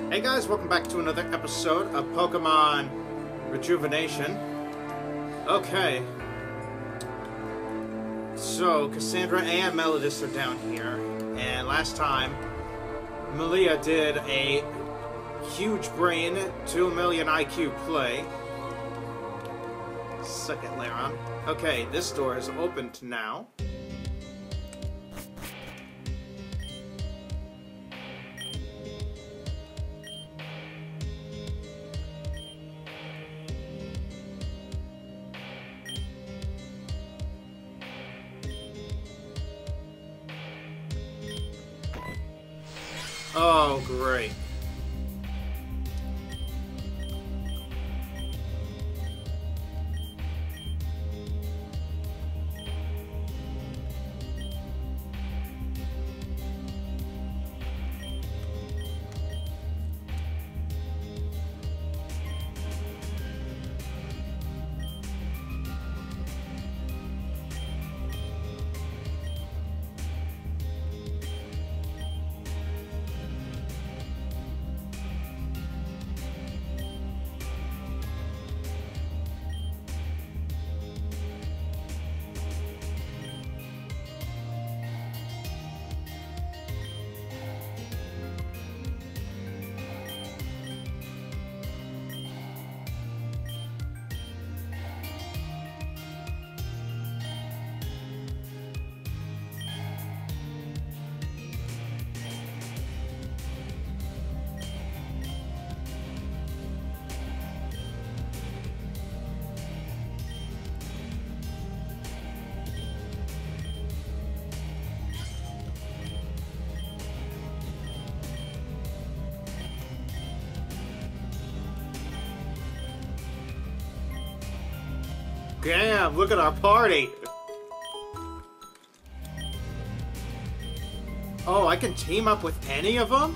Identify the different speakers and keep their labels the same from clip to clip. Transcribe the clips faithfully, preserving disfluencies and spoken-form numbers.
Speaker 1: Hey guys, welcome back to another episode of Pokemon Rejuvenation. Okay. So, Cassandra and Melodis are down here, and last time, Malia did a huge brain, two million I Q play. Suck it, Lairon. Okay, this door is opened now. Oh, great. Damn, look at our party! Oh, I can team up with any of them?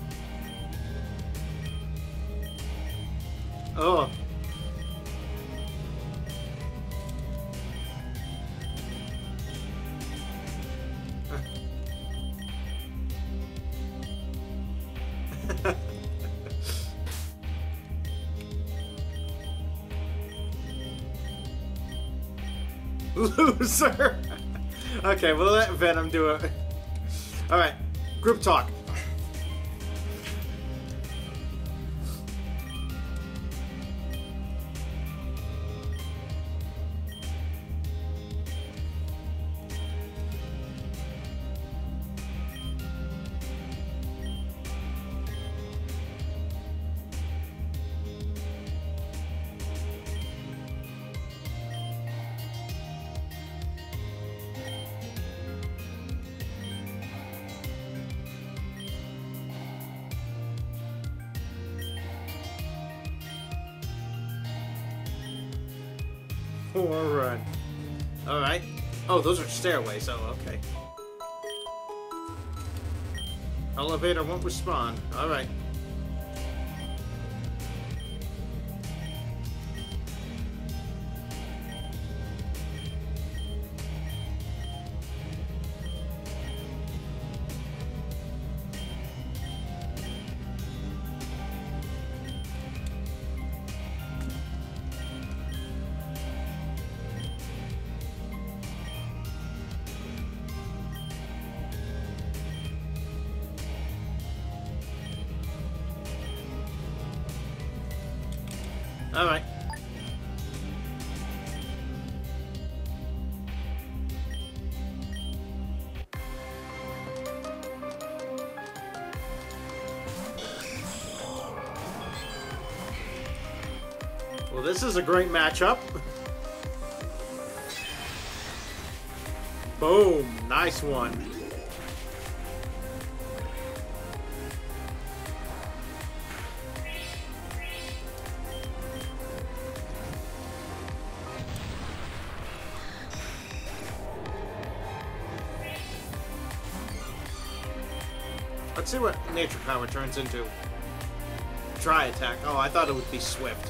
Speaker 1: Oh. Loser! Okay, we'll let Venom do it. Alright, group talk. Run. Alright. Oh, those are stairways. Oh, okay. Elevator won't respond. Alright. Alright. Well, this is a great matchup. Boom. Nice one. Let's see what Nature Power turns into. Dry Attack. Oh, I thought it would be Swift.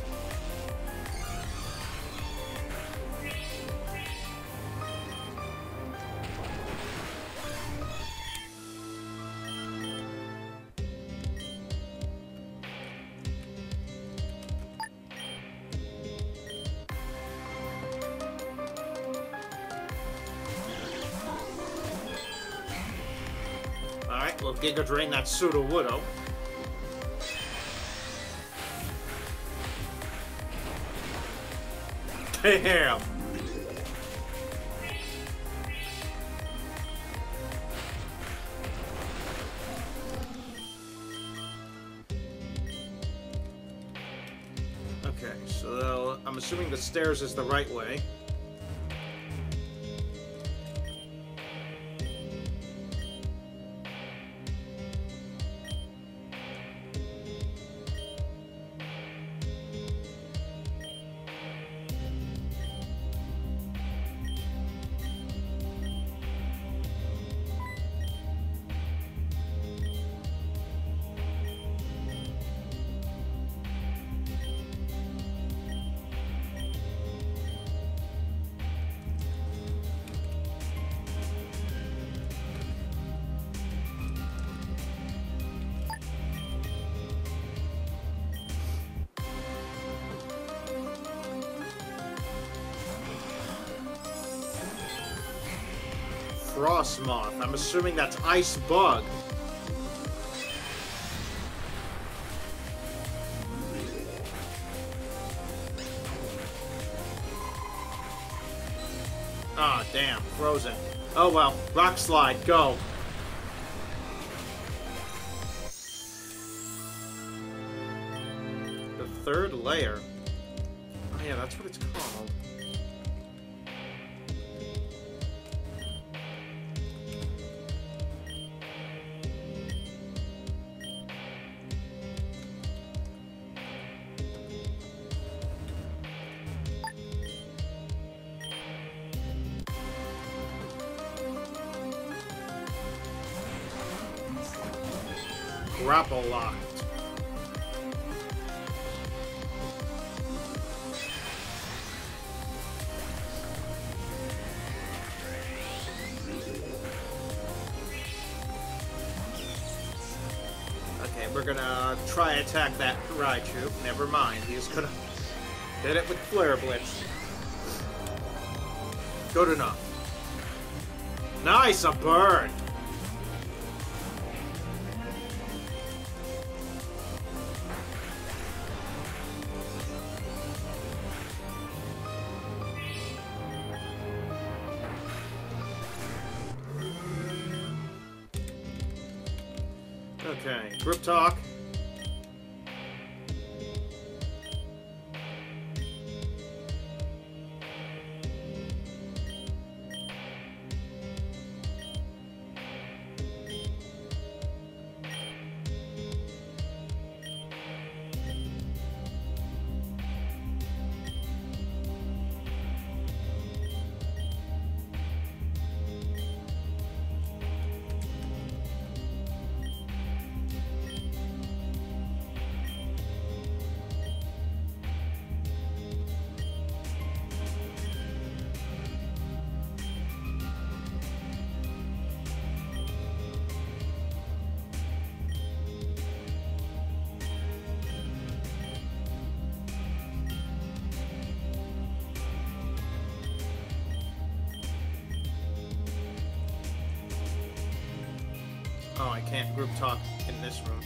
Speaker 1: We'll Giga Drain that Sudowoodo. Damn! Okay, so I'm assuming the stairs is the right way. Frostmoth. I'm assuming that's Ice Bug. Ah, oh, damn. Frozen. Oh well. Rock Slide. Go. The third layer. Oh yeah, that's what it's called. Grapple locked. Okay, we're gonna try attack that Raichu. Never mind, he's gonna hit it with Flare Blitz. Good enough. Nice, a bird. Okay, group talk. Oh, I can't group talk in this room.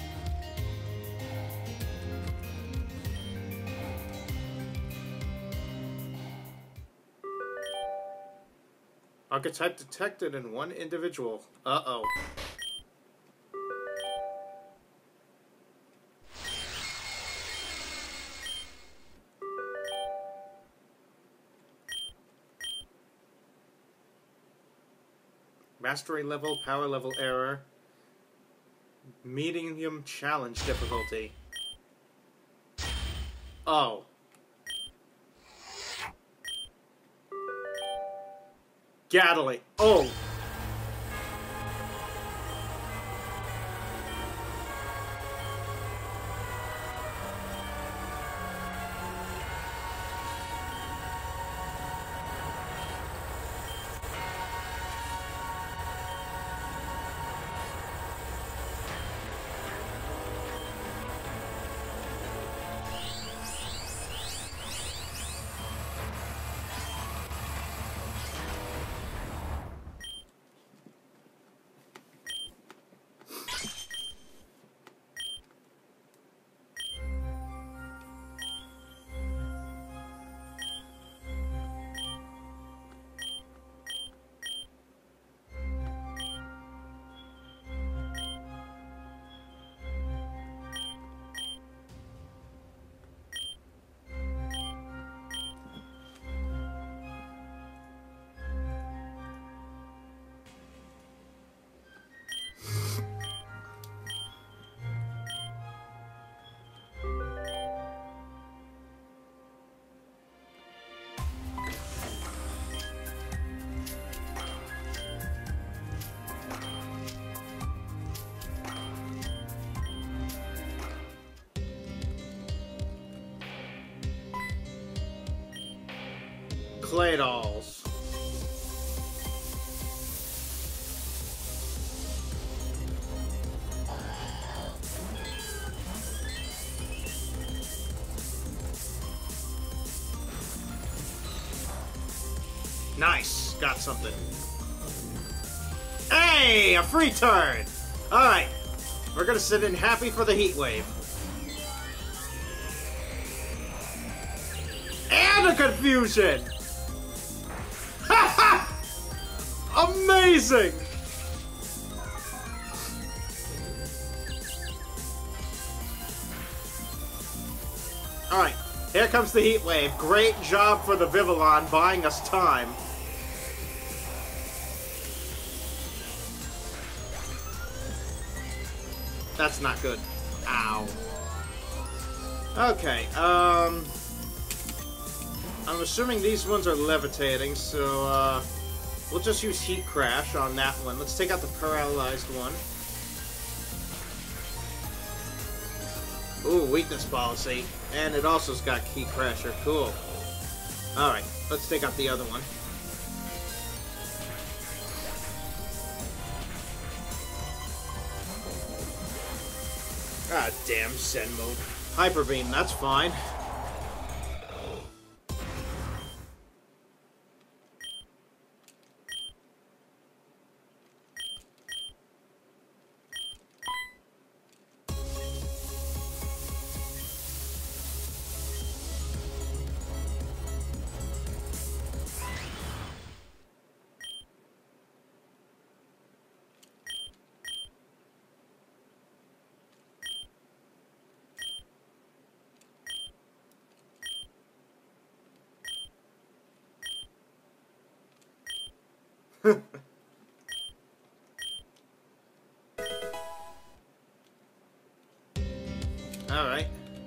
Speaker 1: Archetype detected in one individual. Uh-oh. Mastery level, power level error. Medium challenge difficulty. Oh. Gatling. Oh. clay dolls. Nice, got something. Hey, a free turn! Alright, we're gonna sit in happy for the heat wave. And a confusion! Ha ha! Amazing! Alright, here comes the heat wave. Great job for the Vivillon buying us time. That's not good. Ow. Okay, um... I'm assuming these ones are levitating, so, uh... we'll just use Heat Crash on that one. Let's take out the paralyzed one. Ooh, Weakness Policy. And it also's got Heat Crasher. Cool. Alright, let's take out the other one. Ah, damn, Zen mode. Hyper Beam, that's fine. Alright.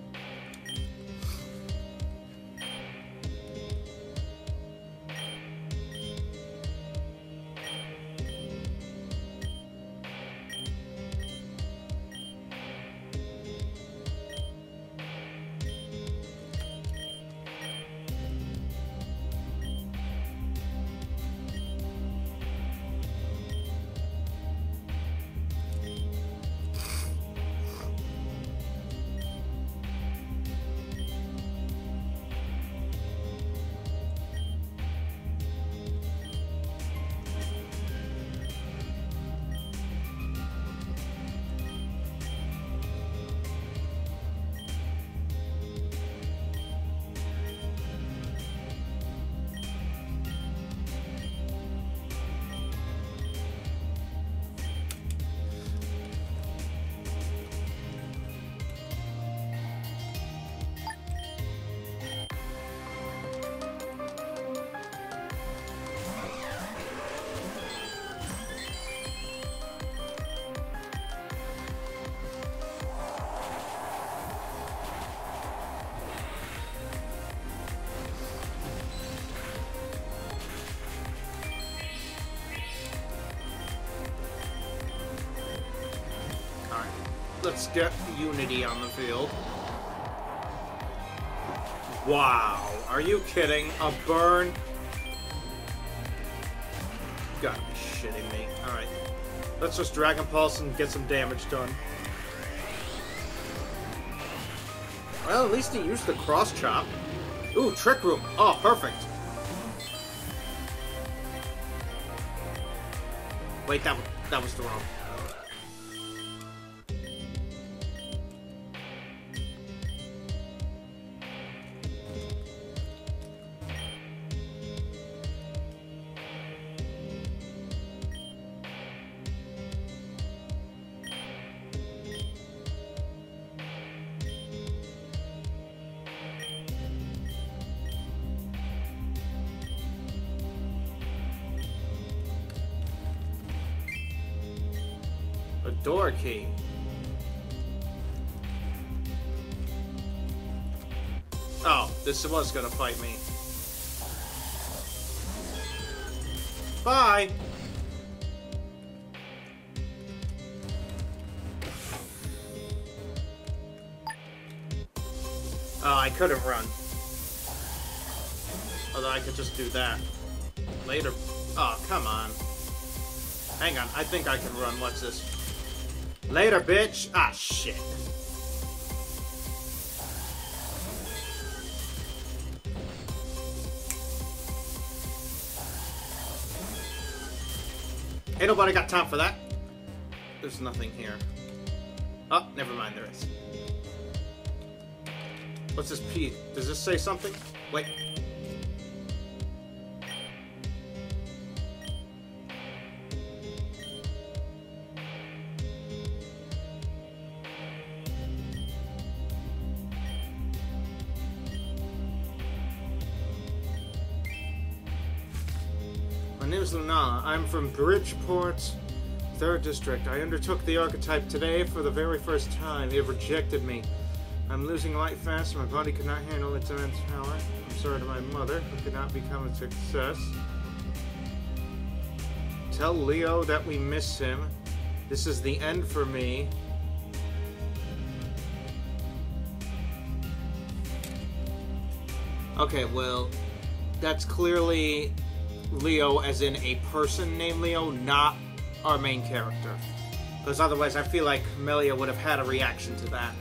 Speaker 1: Let's get Unity on the field. Wow, are you kidding? A burn? Gotta be shitting me. Alright. Let's just Dragon Pulse and get some damage done. Well, at least he used the Cross Chop. Ooh, Trick Room. Oh, perfect. Wait, that, that was the wrong. Door key. Oh, this was gonna fight me. Bye! Oh, I could have run. Although I could just do that. Later. Oh, come on. Hang on, I think I can run. What's this? Later, bitch! Ah, shit. Ain't nobody got time for that. There's nothing here. Oh, never mind, there is. What's this P? Does this say something? Wait. My name is Lunala. I'm from Bridgeport's third District. I undertook the archetype today for the very first time. It rejected me. I'm losing light fast. My body could not handle its immense power. I'm sorry to my mother, who could not become a success. Tell Leo that we miss him. This is the end for me. Okay, well, that's clearly Leo as in a person named Leo, not our main character. Because otherwise I feel like Melia would have had a reaction to that.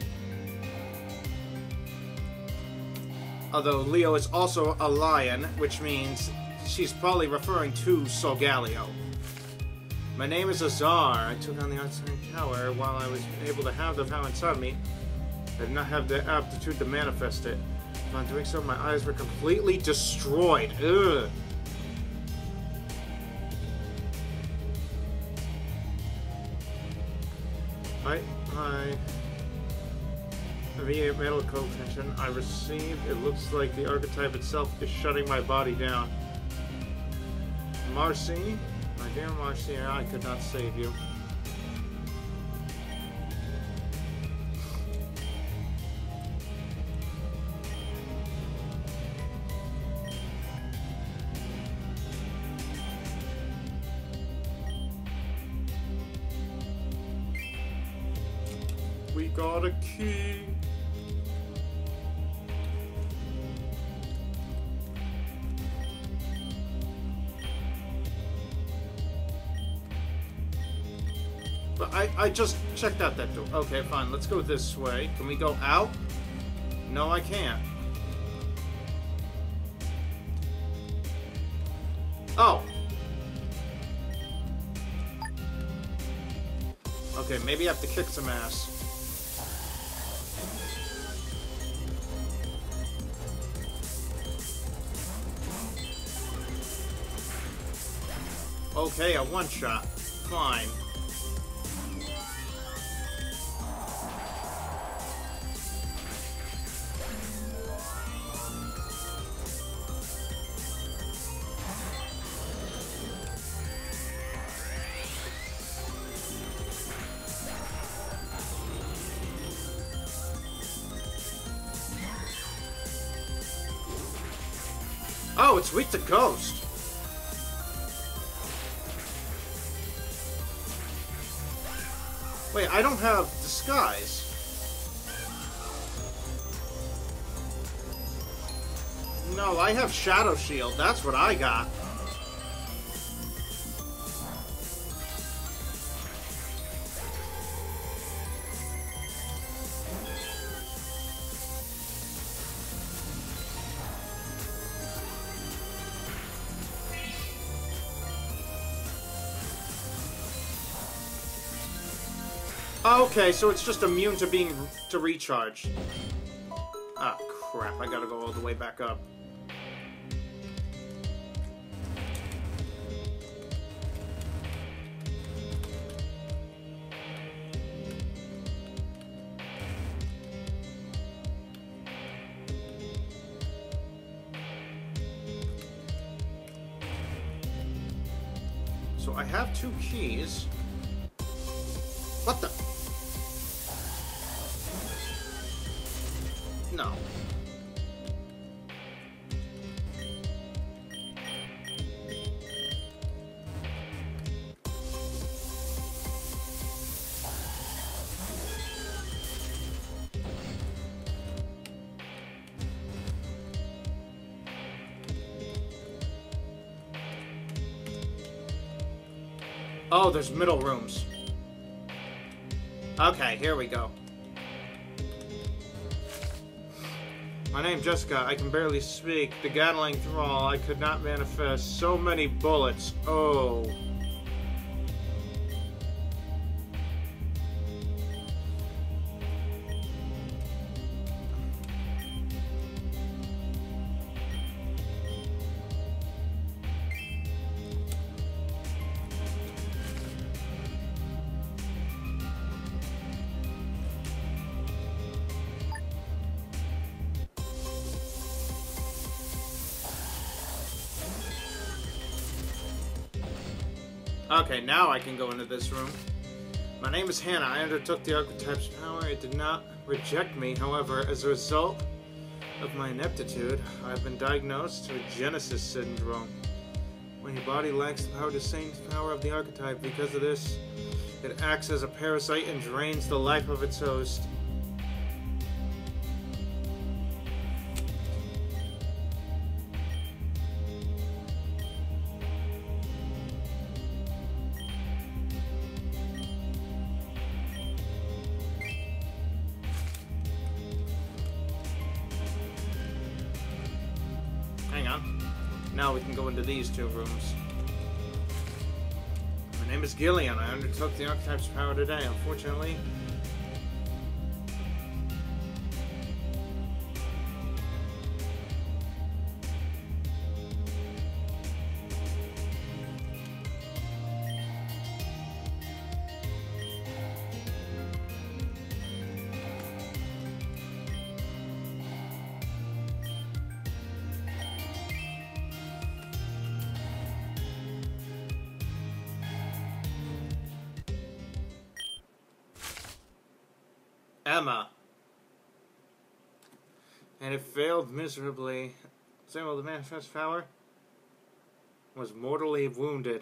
Speaker 1: Although Leo is also a lion, which means she's probably referring to Solgaleo. My name is Azar. I took on the outside tower while I was able to have the power inside me. I did not have the aptitude to manifest it. Upon doing so, my eyes were completely destroyed. Ugh. I, I, the medical attention I received, it looks like the archetype itself is shutting my body down. Marcy, my dear Marcy, I could not save you. We got a key. But I, I just checked out that door. Okay, fine. Let's go this way. Can we go out? No, I can't. Oh. Okay, maybe I have to kick some ass. Okay, a one-shot. Fine. Oh, it's weak to Ghost. Wait, I don't have Disguise. No, I have Shadow Shield. That's what I got. Okay, so it's just immune to being to recharge. Ah, crap! I gotta go all the way back up. So I have two keys. What the? No. Oh, there's middle rooms. Okay, here we go. My name's Jessica. I can barely speak. The Gatling thrall. I could not manifest. So many bullets. Oh. Okay, now I can go into this room. My name is Hannah. I undertook the Archetype's power. It did not reject me. However, as a result of my ineptitude, I have been diagnosed with Genesis syndrome. When your body lacks the power to sustain the power of the Archetype, because of this, it acts as a parasite and drains the life of its host. Hang on. Now we can go into these two rooms. My name is Gillian. I undertook the Archetype's power today. Unfortunately, Emma. And it failed miserably. Samuel, the manifest power, was mortally wounded.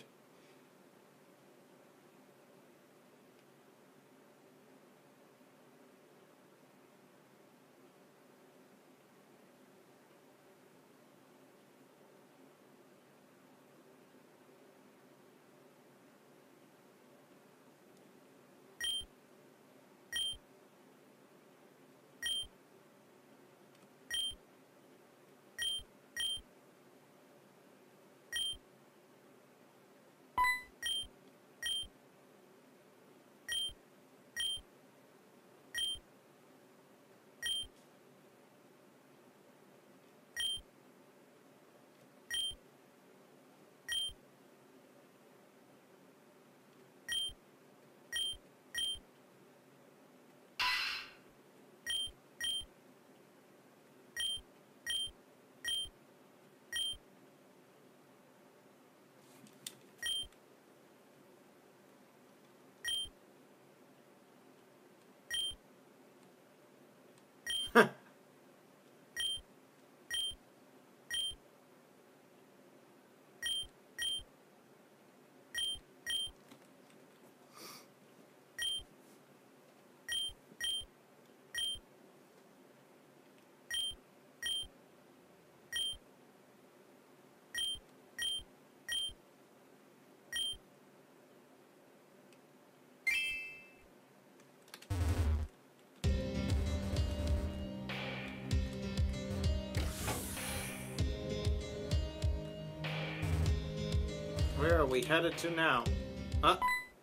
Speaker 1: Where are we headed to now? Huh?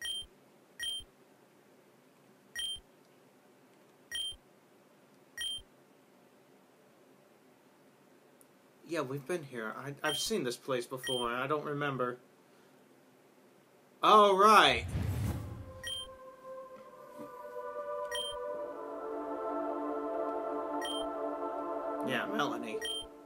Speaker 1: Yeah, we've been here. I, I've seen this place before, and I don't remember. Oh, right. Yeah, Melanie.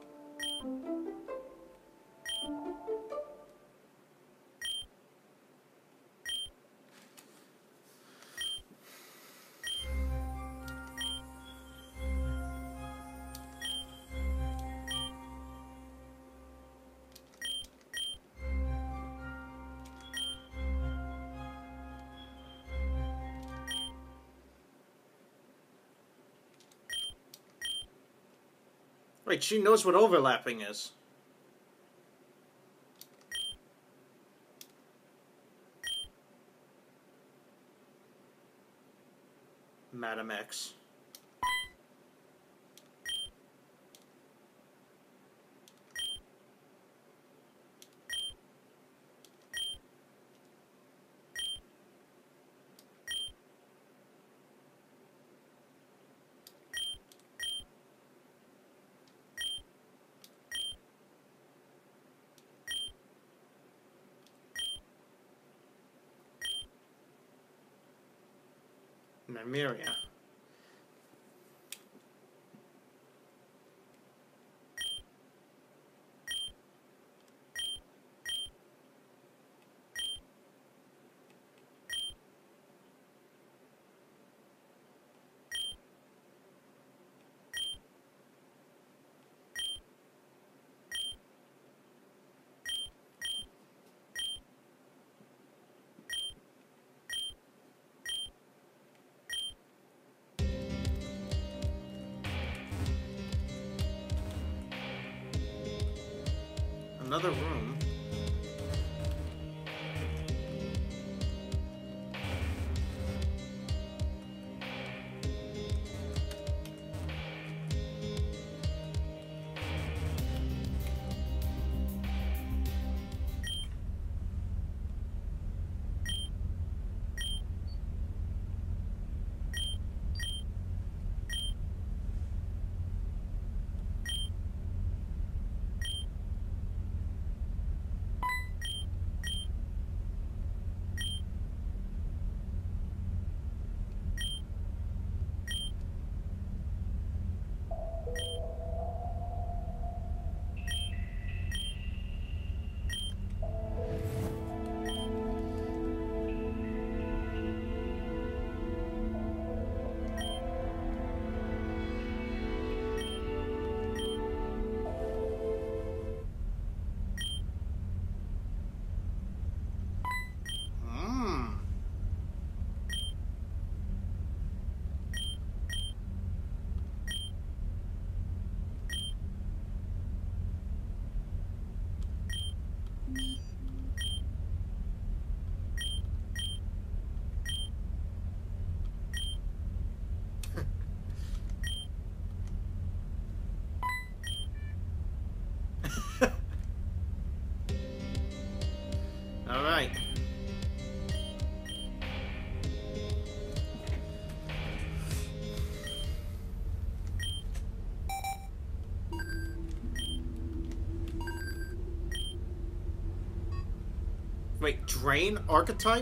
Speaker 1: Wait, she knows what overlapping is. Madam X. Nymeria. Another room. All right. Wait, drain archetype?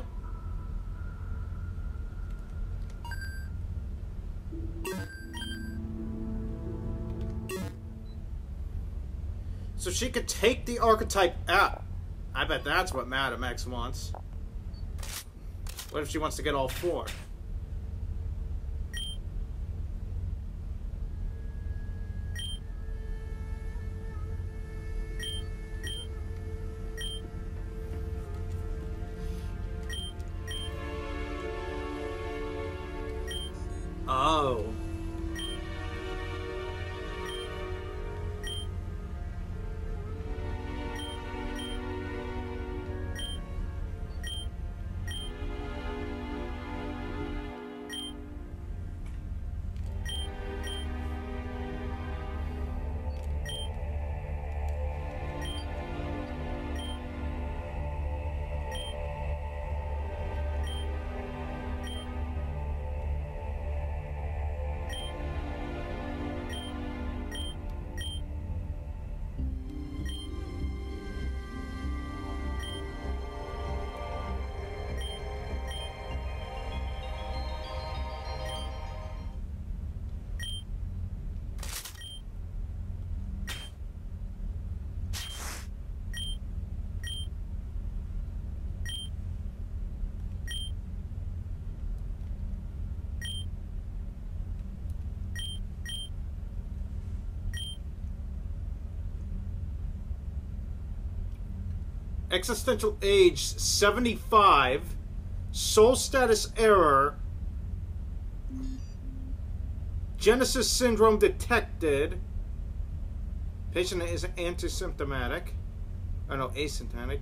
Speaker 1: So she could take the archetype out. I bet that's what Madam X wants. What if she wants to get all four? Oh. Existential age seventy-five. Soul status error. Genesis syndrome detected. Patient is antisymptomatic. Oh no, asymptomatic.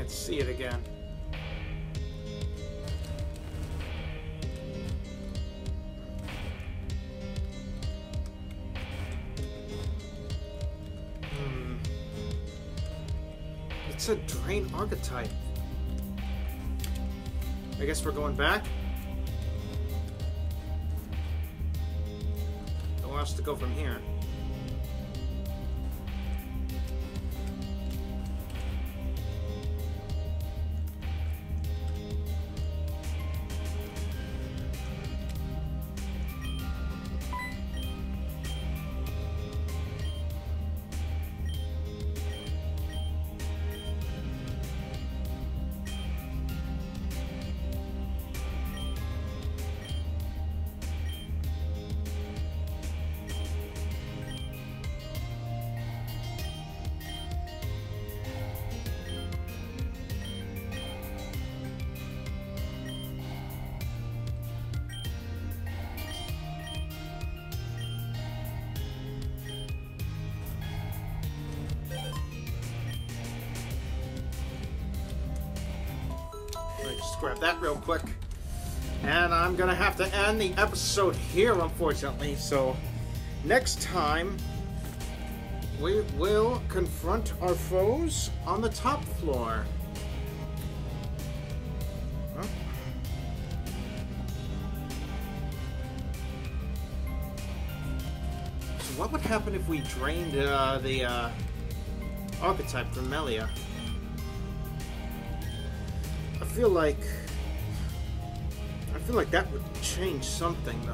Speaker 1: to see it again. Hmm. It's a Drain archetype. I guess we're going back. Nowhere else to go from here. Just grab that real quick. And I'm gonna have to end the episode here, unfortunately. So next time we will confront our foes on the top floor. Huh? So what would happen if we drained uh, the uh, archetype from Melia? I feel like I feel like that would change something, though.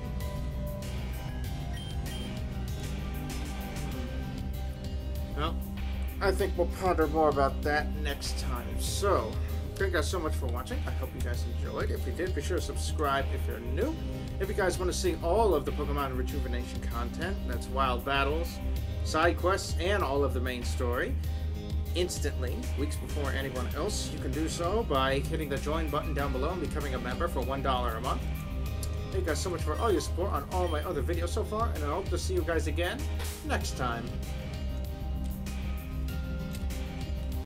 Speaker 1: Well, I think we'll ponder more about that next time. So, thank you guys so much for watching. I hope you guys enjoyed. If you did, be sure to subscribe if you're new. If you guys want to see all of the Pokemon Rejuvenation content, that's Wild Battles, side quests, and all of the main story, instantly, weeks before anyone else, you can do so by hitting the join button down below and becoming a member for one dollar a month. Thank you guys so much for all your support on all my other videos so far, and I hope to see you guys again next time.